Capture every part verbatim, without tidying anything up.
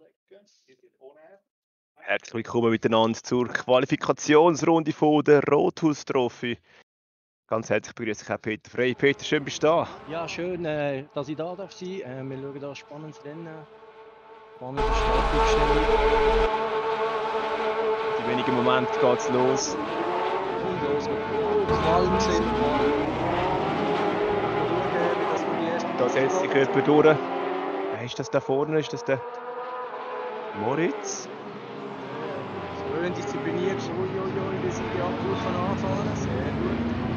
Herzlich willkommen miteinander zur Qualifikationsrunde von der Rothus Trophy. Ganz herzlich begrüße ich auch Peter Frey. Peter, schön bist du da. Ja, schön, äh, dass ich da darf sein. Äh, wir schauen da ein spannendes Rennen. Spannende Startaufstellung. In wenigen Momenten geht es los. Und los geht's. Oh, Qualm gesehen. Schauen, wie das für die erste Da setzt sich jemand durch. Wer ist das da vorne? Ist das der Moritz? Schön diszipliniert. Uiuiui, wie sind die Abkurven anfahren. Sehr gut.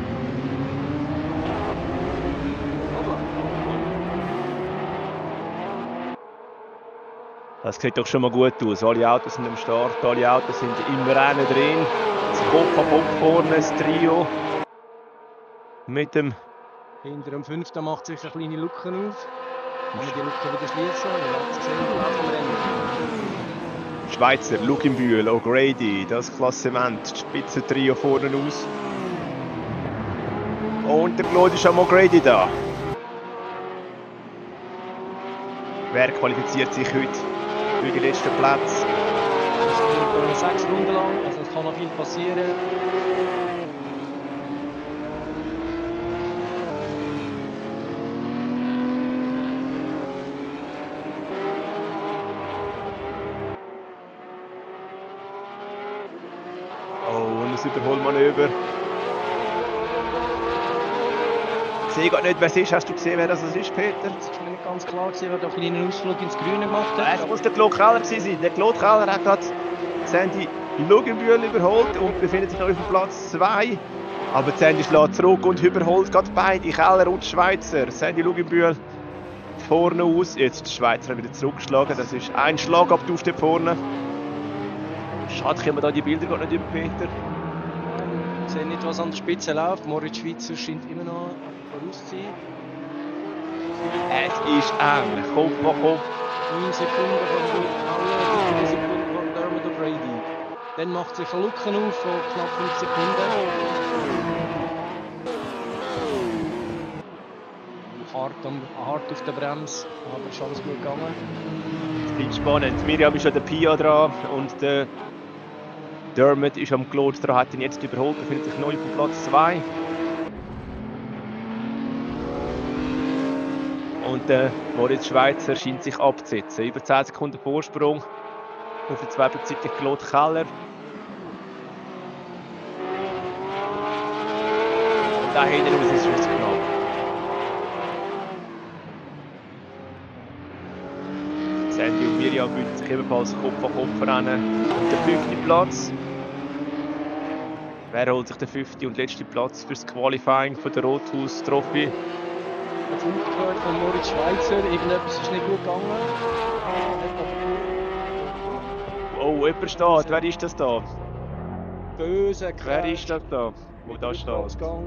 Das sieht doch schon mal gut aus. Alle Autos sind am Start, alle Autos sind im Rennen drin. Das Kopf an Kopf vorne, das Trio. Mit dem... Hinter dem Fünften macht sich eine kleine Lücke auf. Kann man die Lücke wieder schließen? Wir haben es gesehen, laufen wir Rennen. Schweizer, Luginbühl, O'Grady, das Klassement, das Spitzentrio vorne aus. Und der Claude ist am O'Grady da. Wer qualifiziert sich heute für die letzten Plätze? Das geht sechs Runden lang, also es kann noch viel passieren. Oh, und ein Überholmanöver. Ich sehe gar nicht, wer es ist. Hast du gesehen, wer das ist, Peter? Das ist mir nicht ganz klar gewesen, wer da einen kleinen Ausflug ins Grüne gemacht hat. Es muss der Claude Keller sein. Der Claude Keller hat gerade Sandy Luginbühl überholt und befindet sich noch auf dem Platz zwei. Aber Sandy schlägt zurück und überholt gerade beide, Keller und Schweizer. Sandy Luginbühl vorne aus. Jetzt die Schweizer wieder zurückgeschlagen. Das ist ein Schlagabtausch dort vorne. Schade, können wir da die Bilder gar nicht über, Peter. Ich sehe nicht, was an der Spitze läuft. Moritz Schweizer scheint immer noch voraus zu sein. Es ist eng, Kopf an Kopf. neun Sekunden von Alle, drei Sekunden von Dermot O'Grady. Dann macht sich eine Lücke auf von knapp fünf Sekunden. Hart, am, hart auf der Bremse, aber ist alles gut gegangen. Es bleibt spannend. Miriam ist an der Pia dran und der Dermot ist am Claude dran, hat ihn jetzt überholt, befindet sich neu auf Platz zwei. Und der Moritz Schweizer scheint sich abzusetzen. Über zehn Sekunden Vorsprung auf den zweitplatzierten Claude Keller. Und da hinten raus ist es knapp. Sandy und Miriam würden sich ebenfalls Kopf an Kopf rennen. Und der fünfte Platz. Wer holt sich den fünften und letzten Platz für das Qualifying von der Rothus Trophy? Der Funk gehört von Moritz Schweizer, irgendetwas ist nicht gut gegangen. Oh, jemand steht. Wer ist das da? Böse Wer ist das da, wo da steht?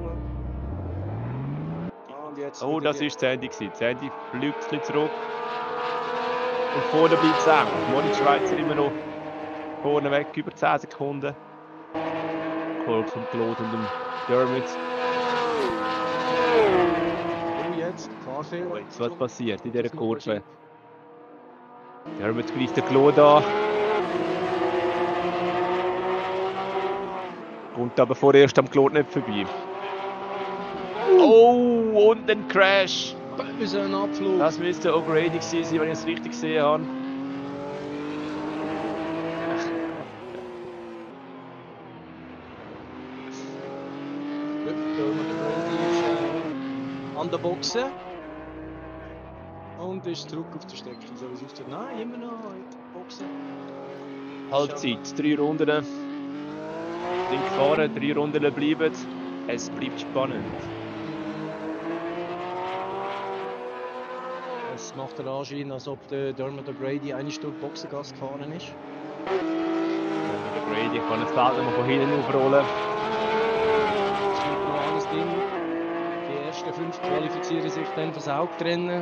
Oh, das war Sandy. Sandy fliegt ein bisschen zurück. Und vorne bleibt es eng. Moritz Schweizer immer noch vorne weg, über zehn Sekunden. Gefolgt von Claude und dem Dermot. Oh, jetzt, Fahrfehler. Oh, jetzt was passiert in dieser Kurve. Dermot greift den Claude an. Kommt aber vorerst am Claude nicht vorbei. Oh, und ein Crash. Böse ein Abflug. Das müsste O'Grady gewesen sein, wenn ich es richtig gesehen habe. Dermot O'Grady ist äh, an der Boxe. Und ist zurück auf der Strecke. So wie es aussieht. Nein, immer noch in der Boxe. Halbzeit, drei Runden. Sind gefahren, drei Runden bleiben. Es bleibt spannend. Es macht den Anschein, als ob der Dermot O'Grady eine Stunde Boxengas gefahren ist. O'Grady kann das Feld nochmal von hinten aufrollen. Es kommt noch alles drin. Die ersten fünf qualifizieren sich dann fürs Hauptrennen.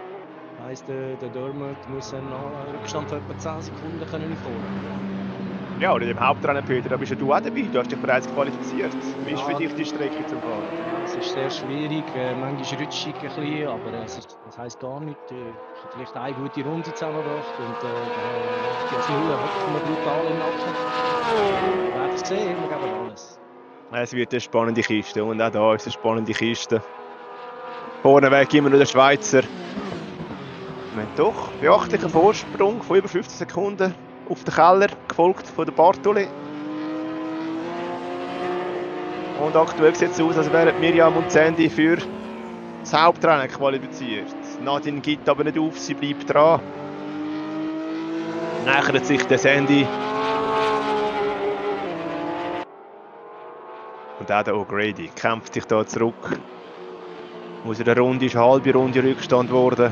Heisst, der, der Dermot muss einen Rückstand von etwa zehn Sekunden können fahren. Ja, oder im Hauptrennen, Peter, da bist ja du auch dabei. Du hast dich bereits qualifiziert. Wie ist für Ja. dich die Strecke zum Fahren? Ja, es ist sehr schwierig, äh, manchmal rutschig ein bisschen, aber es ist, das heisst gar nichts. Äh, Ich habe vielleicht eine gute Runde zusammengebracht und äh, dann habe ich als Nuller hoffentlich brutal im Nacken. Wir werden es sehen, wir geben alles. Es wird eine spannende Kiste und auch da ist eine spannende Kiste. Vorneweg immer nur der Schweizer. Wir haben doch beachtlichen Vorsprung von über fünfzehn Sekunden auf den Keller, gefolgt von der Bartoli. Und aktuell sieht es aus, als wären Miriam und Sandy für das Hauptrennen qualifiziert. Nadine gibt aber nicht auf, sie bleibt dran. Nähert sich der Sandy. Und auch der O'Grady kämpft sich da zurück. Aus einer Runde ist eine halbe Runde Rückstand geworden.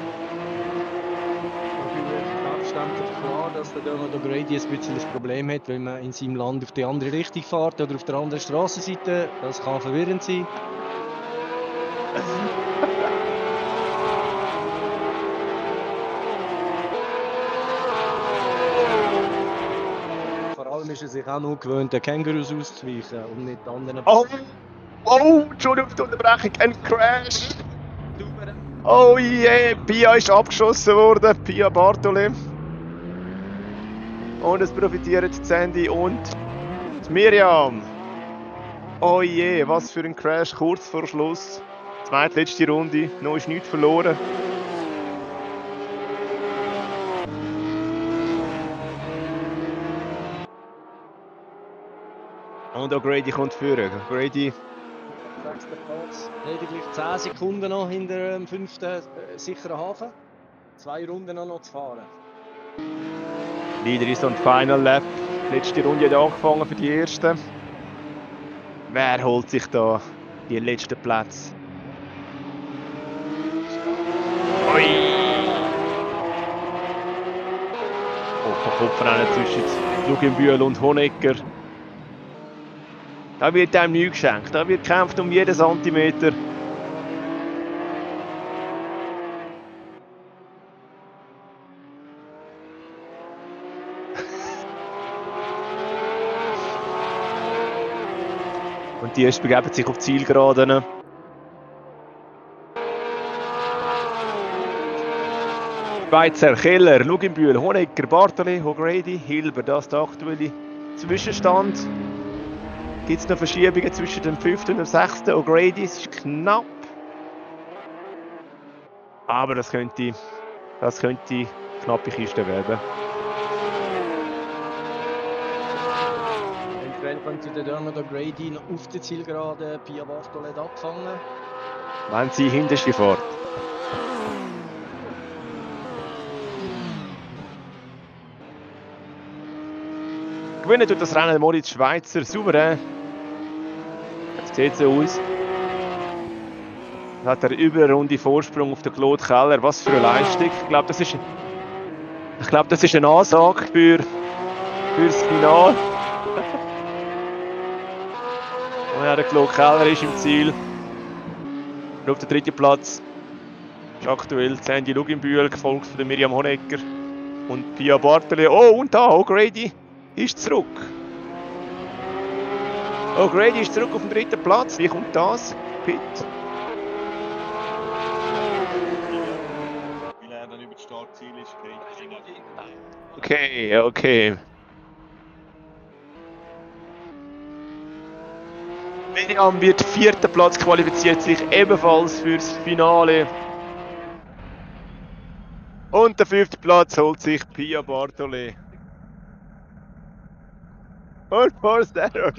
Selbstverständlich klar, dass der Dermot O'Grady ein bisschen das Problem hat, wenn man in seinem Land auf die andere Richtung fährt oder auf der anderen Strassenseite. Das kann verwirrend sein. Vor allem ist er sich auch noch gewöhnt, den Kängurus auszuweichen und nicht anderen. Oh! Oh! Entschuldigung für die Unterbrechung, ein Crash! Oh je! Yeah. Pia ist abgeschossen worden, Pia Bartoli. Und es profitieren die Sandy und die Miriam. Oh je, yeah. Was für ein Crash kurz vor Schluss. Zweitletzte Runde, noch ist nichts verloren. Und O'Grady kommt führen. O'Grady. Sechster Platz. Lediglich zehn Sekunden noch hinter dem fünften äh, sicheren Hafen. Zwei Runden noch zu fahren. Leader ist on Final Lap. Letzte Runde hat angefangen für die ersten. Wer holt sich da die letzten Plätze? Ui! Oh, Kopfrennen zwischen Luginbühl und Honecker. Da wird einem nichts geschenkt. Da wird gekämpft um jeden Zentimeter. Und die ersten begeben sich auf die Zielgeraden. Schweizer, Keller, Luginbühl, Honecker, Bartoli, O'Grady, Hilber, das ist der aktuelle Zwischenstand. Gibt es noch Verschiebungen zwischen dem fünften und dem sechsten O'Grady? Es ist knapp. Aber das könnte, das könnte knappe Kiste werden. Eventuell könnte der Dermot O'Grady noch auf der Zielgerade Pia Bartoli abfangen. Wenn sie hinterste fährt. Gewinnen tut das Rennen Moritz Schweizer souverän. Es sieht so aus. Dann hat er über eine Runde Vorsprung auf den Claude Keller. Was für eine Leistung. Ich glaube, das ist, ich glaube, das ist eine Ansage für, für das Finale. Und ja, der Claude Keller ist im Ziel. Und auf dem dritten Platz ist aktuell Sandy Luginbühl, gefolgt von der Miriam Honecker und Pia Bartoli. Oh, und da, O'Grady ist zurück. O'Grady ist zurück auf dem dritten Platz. Wie kommt das? Pit. Weil er dann über das Startziel ist, geht. Okay, okay. Miriam wird vierter Platz, qualifiziert sich ebenfalls fürs Finale. Und der fünfte Platz holt sich Pia Bartoli. Und Force Error.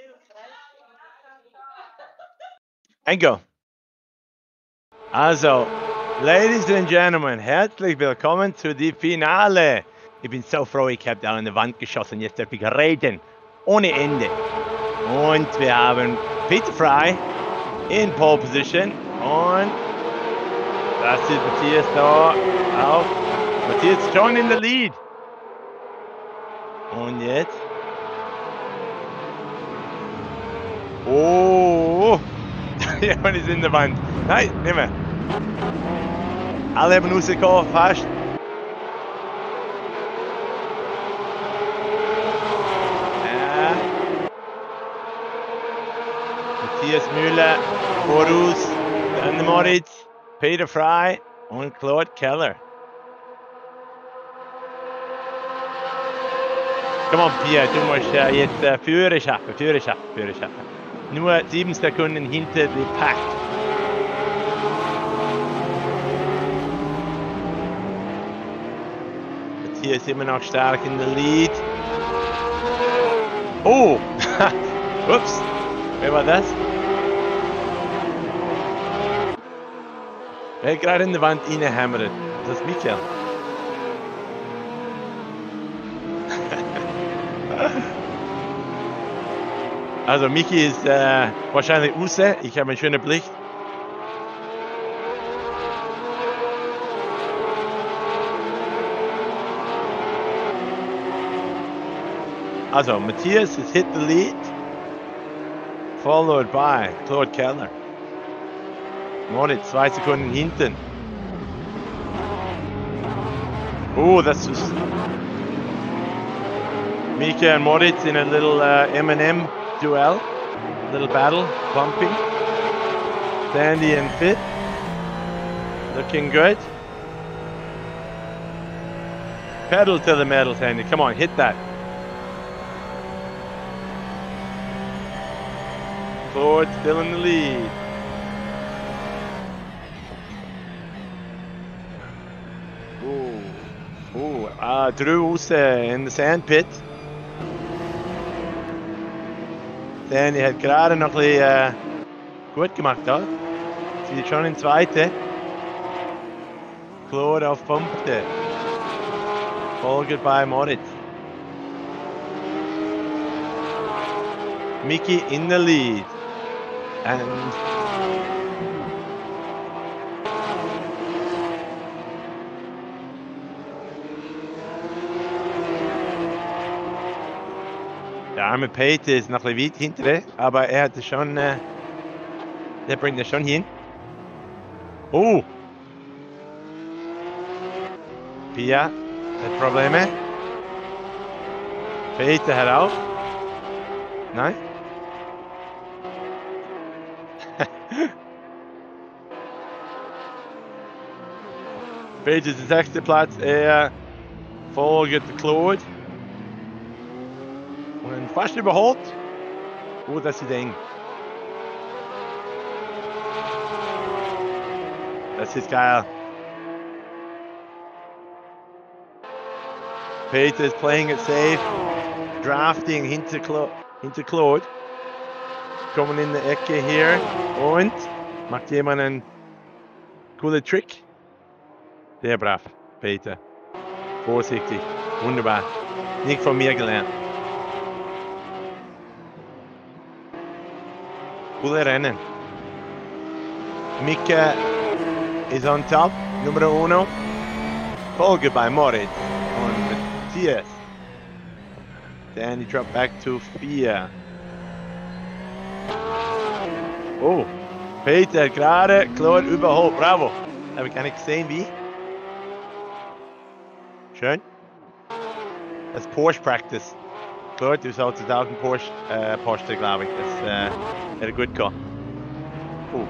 Engo. Also, Ladies and Gentlemen, herzlich willkommen zu die Finale. Ich bin so froh, ich habe da an die Wand geschossen. Jetzt darf ich reden. Ohne Ende. Und wir haben Peter Fry in Pole Position. Und das ist Matthias da auch. Matthias schon in the lead. Und jetzt. Oh. Jemand ist in der Wand. Nein, nicht mehr. Alle haben rausgekommen, fast. Ja. Matthias Müller voraus, dann Moritz, Peter Fry und Claude Keller. Komm on, Pia, du musst äh, jetzt äh, Führer schaffen, Führer schaffen, Führer schaffen. Nur sieben Sekunden hinter dem Pack. Hier ist immer noch stark in der Lead. Oh! Ups! Wer war das? Wer gerade in der Wand reinhämmert? Das ist Michael. Also Michi ist äh, wahrscheinlich raus. Ich habe einen schönen Blick. Also, Matthias has hit the lead, followed by Claude Keller. Moritz, zwei Sekunden hinten. Oh, das ist Mika and Moritz in a little uh, M and M duel, little battle, bumping. Sandy and Fit, looking good. Pedal to the metal, Sandy. Come on, hit that. Claude still in the lead. Ooh, ooh, uh, Drew uh, in the sand pit. Sandy hat gerade noch ein bisschen äh, gut gemacht da. Sie ist schon in zweite. Claude auf fünfte. Folged by Moritz. Mickey in the lead. And der arme Peter ist noch ein bisschen weit hinter, aber er hat es schon, äh, der bringt es schon hin. Oh! Pia hat Probleme. Peter hat auch. Nein? Peter ist der sechste Platz, er folgt Claude. Und fast überholt. Oh, das ist eng. Das ist geil. Peter is playing it safe. Drafting hinter, Cla hinter Claude. Kommen in der Ecke hier. Und macht jemand einen coolen Trick. Sehr brav, Peter. Vorsichtig. Wunderbar. Nicht von mir gelernt. Coole Rennen. Mika is on top. Numero uno. Folge bei Moritz. Und Matthias. Then he dropped back to vier. Oh. Peter gerade Claude überholt. Bravo. Habe ich gar nicht gesehen, wie. Schön. Das ist Porsche Practice. Claude, du solltest auch einen Porsche äh, posten, glaube ich. Das äh, wäre gut gekommen. Uh.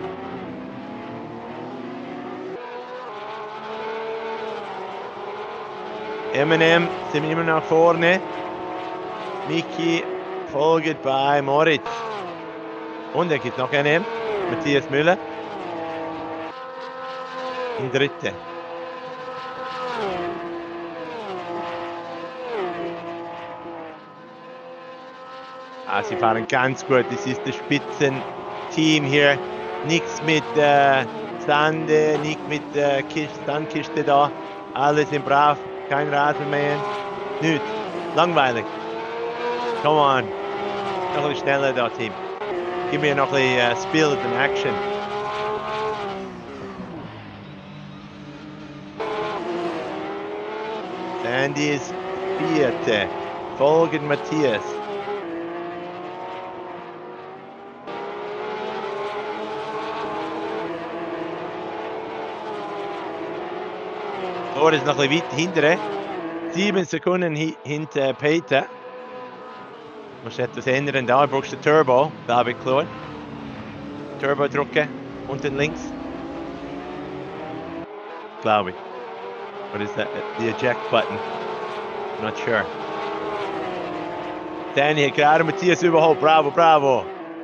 M and M sind immer nach vorne. Miki folgt bei Moritz. Und er gibt noch einen M. Matthias Müller. In dritte. Ah, sie fahren ganz gut. Das ist das Spitzenteam hier. Nichts mit äh, Sande, nicht mit äh, Kiste, Sandkiste da. Alle sind brav. Kein Rasenmähen. Nicht. Langweilig. Come on. Noch ein bisschen schneller da, Team. Gib mir noch ein bisschen uh, Spirit and Action. Sandy ist Vierte. Folgen Matthias. Thor ist noch ein bisschen weit hinterher. Sieben Sekunden hi hinter Peter. Musst etwas ändern da. Du brauchst den Turbo. Da habe ich klar. Turbo drücken. Unten links. Glaube ich. What is that? The eject button. Not sure. Danny hat gerade Matthias überholt. Bravo, bravo.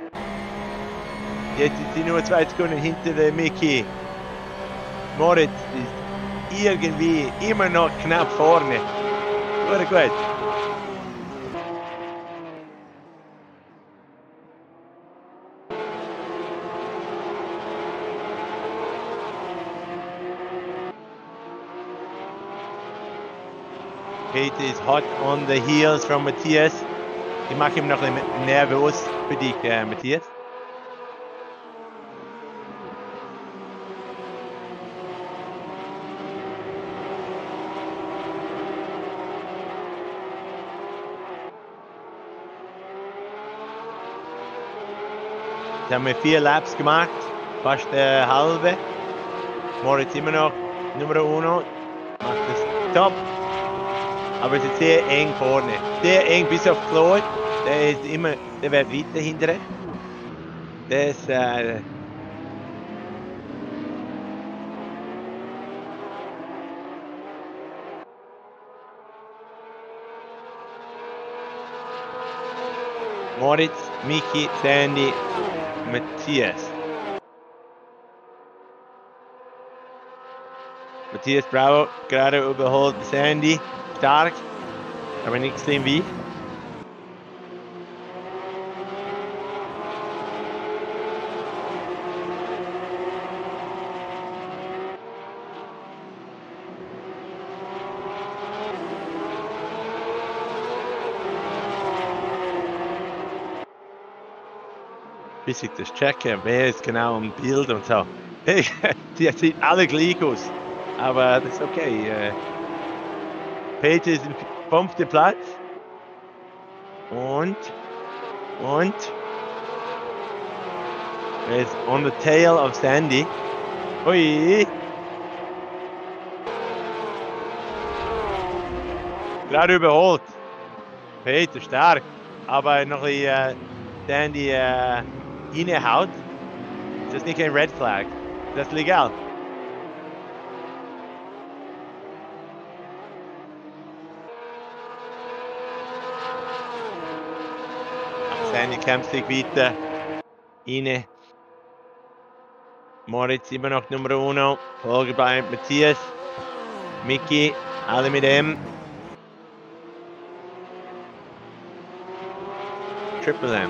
Jetzt sind sie nur zwei Sekunden hinter der Mickey. Moritz ist irgendwie immer noch knapp vorne. Gut, gut. Peter is hot on the heels from Matthias. Ich mache ihm noch ein bisschen nervös für dich, äh, Matthias. Jetzt haben wir vier Laps gemacht, fast äh, halbe. Moritz immer noch Nummer uno, macht das top. Aber es ist sehr eng vorne. Sehr eng bis auf Claude. Der ist immer, der wird weiter hinterher. Der ist äh, Moritz, Michi, Sandy, Matthias. Matthias Bravo gerade überholt Sandy. Stark, aber nicht sehen wie. Bis ich das checke, wer ist genau im Bild und so. Die sieht alle gleich aus, aber das ist okay. Peter ist im fünften Platz. Und, und, er ist on the tail of Sandy. Ui. Gerade überholt. Peter stark. Aber noch ein äh, Sandy äh, hinhaut. Das ist nicht ein Red Flag. Das ist legal. Sandy kämpft sich weiter rein. Moritz immer noch Nummer uno. Folge bei Matthias. Mickey, alle mit M. Triple M.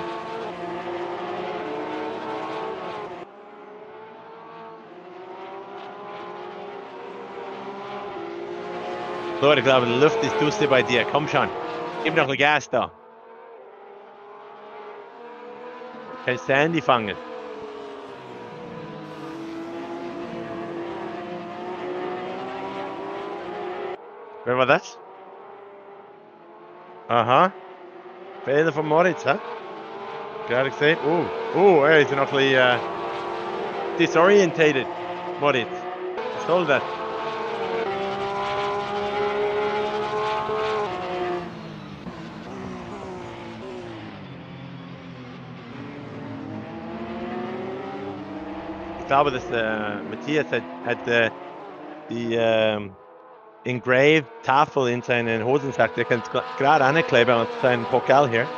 Leute, ich glaube, die Luft ist duster bei dir. Komm schon. Gib noch ein Gas da. Kann Sandy fangen. Wer war das? Aha. Fehler von Moritz, hä? Gerade gesehen. Oh, oh, er ist noch ein bisschen uh, disorientated. Moritz. Was soll das? Ich glaube, dass äh, Matthias hat, hat äh, die äh, engraved Tafel in seinen Hosensack. Der kann es gerade ankleben an seinen Pokal hier.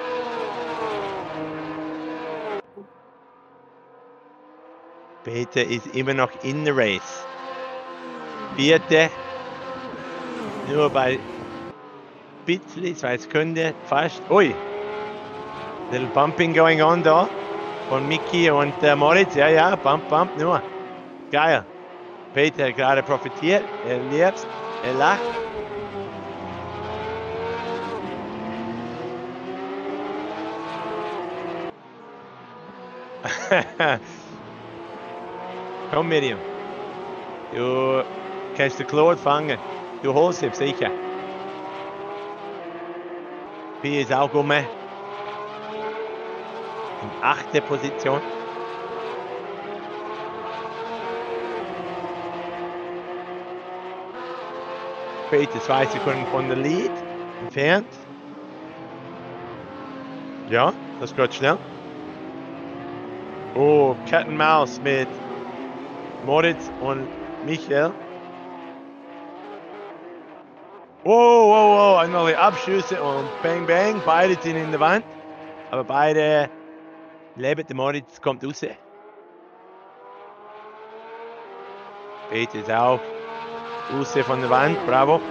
Peter ist immer noch in the race. Vierte. Nur bei bisschen, zwei Sekunden, fast. Ui! Little bumping going on da von Micky und äh, Moritz. Ja, ja, bump, bump nur. Geil. Peter hat gerade profitiert. Er liebt, er lacht. Komm, Miriam. Du kannst den Claude fangen. Du holst ihn sicher. Pi ist auch um. In achte Position. Peter zwei Sekunden von der Lead entfernt. Ja, das geht schnell. Oh, Cat and Mouse mit Moritz und Michael. Wow, wow, wow, einmal Abschüsse und bang, bang. Beide sind in der Wand. Aber beide leben. Der Moritz kommt raus. Peter ist auch raus von der Wand. Bravo.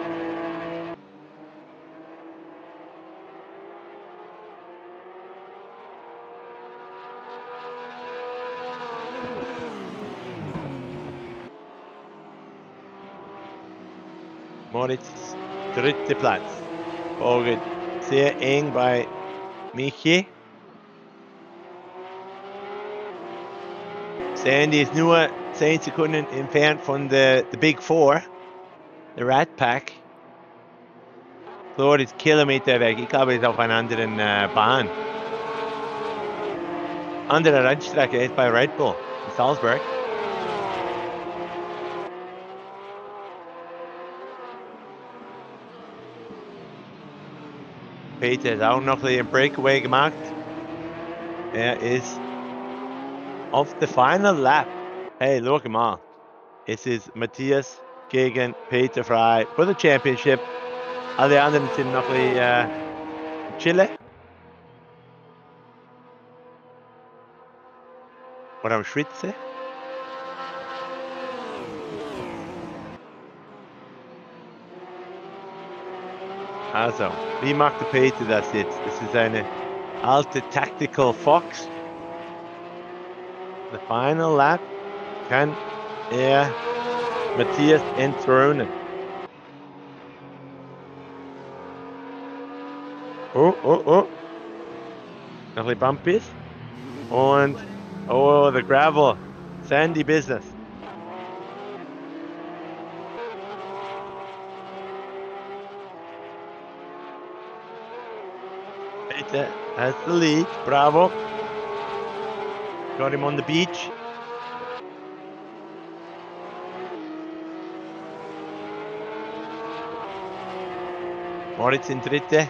Moritz, dritter Platz. Folgt sehr eng bei Michi. Sandy ist nur zehn Sekunden entfernt von der Big Four, der Rat Pack. Claude ist Kilometer weg. Ich glaube, er ist auf einer anderen äh, Bahn. Andere Rennstrecke, er ist bei Red Bull in Salzburg. Peter hat auch noch einen Breakaway gemacht. Er ist auf der Final Lap. Hey, schau mal. Es ist Matthias gegen Peter Frey für die Championship. Alle anderen sind noch ein bisschen äh, chillen. Oder am Schwitzen. Also, wie macht der Peter das jetzt? Das ist eine alte Tactical Fox. The final lap kann er Matthias entthronen. Oh, oh, oh. Noch ein bisschen Bumpies. Und, oh, the gravel. Sandy business. Peter has the lead. Bravo. Got him on the beach. Moritz in dritte.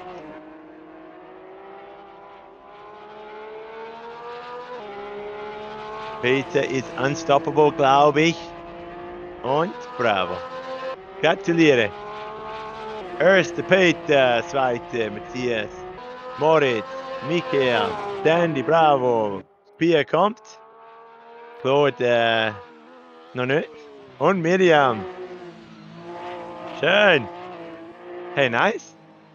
Peter ist unstoppable, glaube ich. Und bravo. Gratuliere. Erster Peter, zweite Matthias, Moritz, Michael, Dandy, bravo. Pia kommt. Claude äh, noch nicht. Und Miriam. Schön. Hey, nice.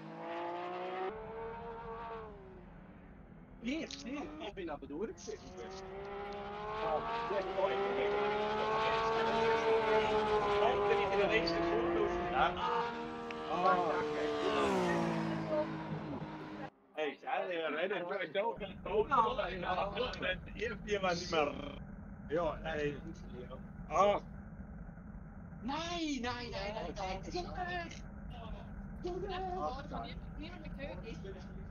Ich bin aber durchgesetzt. In der nächsten Kurve. Hey, alle rennen. Irgendjemand nicht mehr. Ja, ey. Ah, Nein, nein, nein, nein, nein, das ist nicht. Niemand mehr gehört ist.